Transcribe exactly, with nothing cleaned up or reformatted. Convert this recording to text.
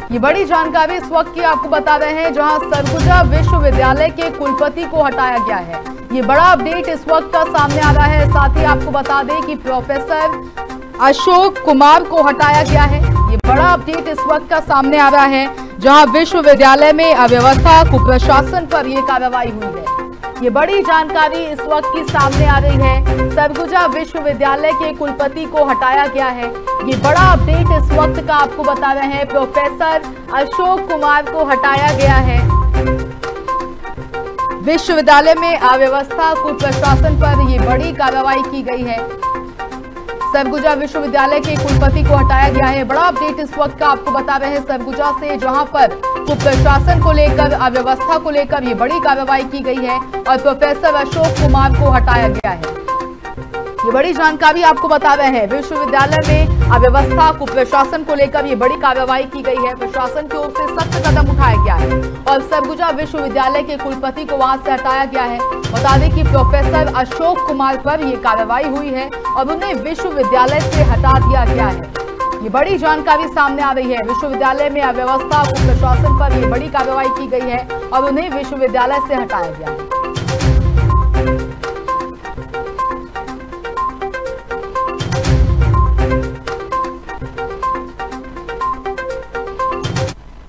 ये बड़ी जानकारी इस वक्त की आपको बता रहे हैं, जहां सरगुजा विश्वविद्यालय के कुलपति को हटाया गया है। ये बड़ा अपडेट इस वक्त का सामने आ रहा है। साथ ही आपको बता दें कि प्रोफेसर अशोक कुमार को हटाया गया है। ये बड़ा अपडेट इस वक्त का सामने आ रहा है, जहां विश्वविद्यालय में अव्यवस्था, कुप्रशासन पर यह कार्रवाई हुई है। ये बड़ी जानकारी इस वक्त की सामने आ रही है। सरगुजा विश्वविद्यालय के कुलपति को हटाया गया है। ये बड़ा अपडेट इस वक्त का आपको बता रहे हैं। प्रोफेसर अशोक कुमार को हटाया गया है। विश्वविद्यालय में अव्यवस्था, कुप्रशासन पर यह बड़ी कार्रवाई की गई है। सरगुजा विश्वविद्यालय के कुलपति को हटाया गया है। बड़ा अपडेट इस वक्त का आपको बता रहे हैं सरगुजा से, जहां पर कुप्रशासन को लेकर, अव्यवस्था को लेकर ये बड़ी कार्रवाई की गई है और प्रोफेसर अशोक कुमार को हटाया गया है। ये बड़ी जानकारी आपको बता रहे हैं। विश्वविद्यालय में अव्यवस्था, कुप्रशासन को लेकर ये बड़ी कार्रवाई की गई है। प्रशासन की ओर से सख्त कदम उठाया गया है और सरगुजा विश्वविद्यालय के कुलपति को वहां से हटाया गया है। बता दें कि प्रोफेसर अशोक कुमार पर यह कार्रवाई हुई है और उन्हें विश्वविद्यालय से हटा दिया गया है। ये बड़ी जानकारी सामने आ रही है। विश्वविद्यालय में अव्यवस्था, कुप्रशासन पर यह बड़ी कार्रवाई की गई है और उन्हें विश्वविद्यालय से हटाया गया है।